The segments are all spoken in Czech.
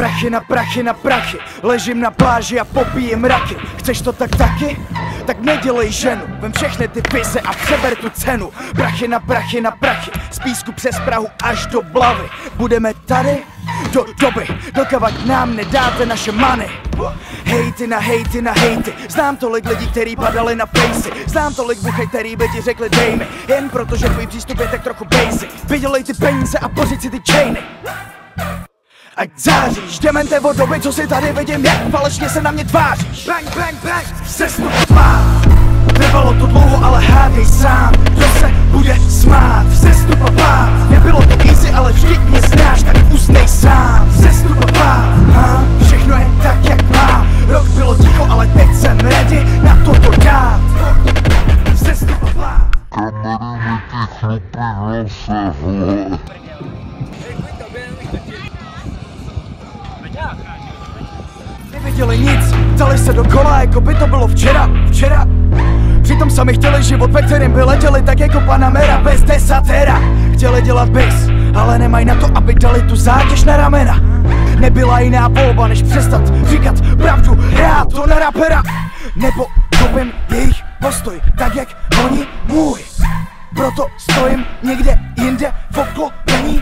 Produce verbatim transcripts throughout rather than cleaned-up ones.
Prachy na prachy na prachy, ležím na pláži a popíjem raky. Chceš to tak taky? Tak nedělej ženu, vem všechny ty vize a přeber tu cenu. Prachy na prachy na prachy, z Písku přes Prahu až do Blavy. Budeme tady do doby, dokavať nám nedáte naše money. Hejty na hejty na hejty, znám tolik lidí, který padali na fejsy. Znám tolik buchy, který by ti řekli dej mi, jen protože tvůj přístup je tak trochu basic. Vydělej ty peníze a pořiď si ty chainy. Ať záříš, demente od doby, co si tady vidím, jak falešně se na mě tváříš. Bang, bang, bang, Vzestup má. Trvalo to dlouho, ale hádej sám, kdo se bude smát. Vzestup má. Nebylo to easy, ale vždyť mě znáš, tak uznej sám. Vzestup má. Ha? Všechno je tak, jak má. Rok bylo ticho, ale teď jsem ready na toto dát. Vzestup má. Neviděli nic, dali se do kola, jako by to bylo včera, včera. Přitom sami chtěli život, ve kterém by letěli tak jako Panamera bez desatera. Chtěli dělat bis, ale nemají na to, aby dali tu zátěž na ramena. Nebyla jiná volba, než přestat říkat pravdu, hrát to na rapera. Nebo kopím jejich postoj, tak jak oni můj. Proto stojím někde jinde v obklopení.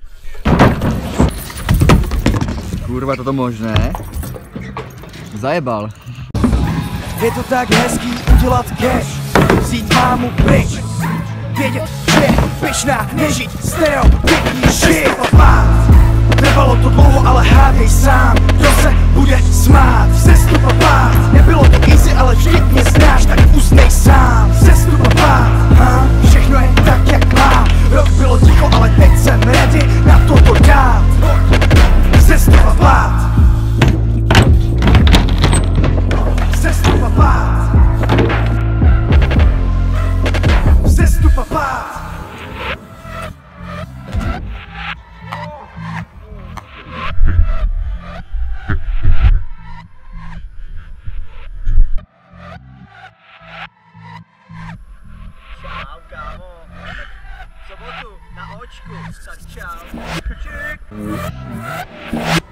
Kurva, toto možné? Zajebal. Je to tak hezký udělat cash, vzít mámu pryč. Vědět, že je pyšná, nežít stereotypní shit. Trvalo to dlouho, ale hádej sám, kdo se bude smát. Vzestup pát, nebylo to easy, ale vždyť mě znáš, tak uznej sám. Vzestup pát, ha? Všechno je tak, jak má. Rok bylo ticho, ale teď jsem ready na toto dát. Vzestup pát. Vzestup pát. Vzestup pát. Čau, kámo. Tak v sobotu na očku, tak čau. Čik.